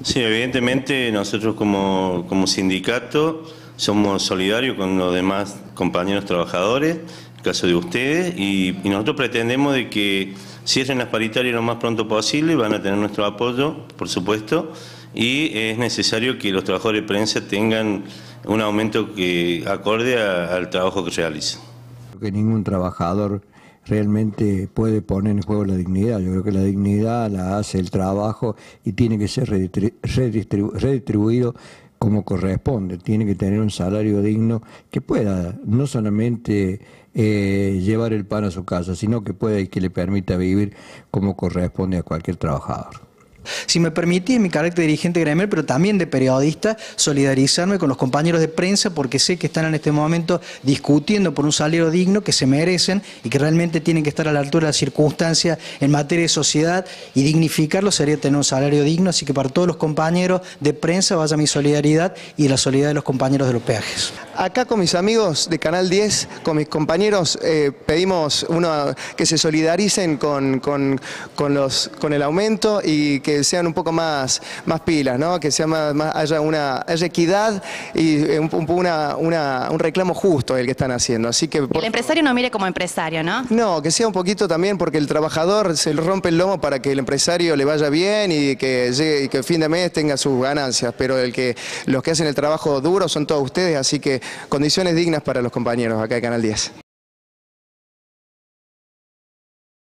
Sí, evidentemente nosotros como sindicato somos solidarios con los demás compañeros trabajadores, en el caso de ustedes, y nosotros pretendemos de que cierren las paritarias lo más pronto posible, van a tener nuestro apoyo, por supuesto, y es necesario que los trabajadores de prensa tengan un aumento que acorde al trabajo que realizan. Que ningún trabajador realmente puede poner en juego la dignidad. Yo creo que la dignidad la hace el trabajo y tiene que ser redistribuido como corresponde. Tiene que tener un salario digno que pueda no solamente llevar el pan a su casa, sino que pueda y que le permita vivir como corresponde a cualquier trabajador. Si me permitís, en mi carácter de dirigente gremial, pero también de periodista, solidarizarme con los compañeros de prensa porque sé que están en este momento discutiendo por un salario digno que se merecen y que realmente tienen que estar a la altura de las circunstancias en materia de sociedad, y dignificarlo sería tener un salario digno. Así que para todos los compañeros de prensa vaya mi solidaridad y la solidaridad de los compañeros de los peajes. Acá con mis amigos de Canal 10, con mis compañeros, pedimos que se solidaricen con el aumento y que sean un poco más pilas, ¿no? Que sea haya equidad y un reclamo justo el que están haciendo. Así que el empresario no mire como empresario, ¿no? No, que sea un poquito también, porque el trabajador se le rompe el lomo para que el empresario le vaya bien y que llegue, y que el fin de mes tenga sus ganancias, pero los que hacen el trabajo duro son todos ustedes, así que condiciones dignas para los compañeros acá de Canal 10.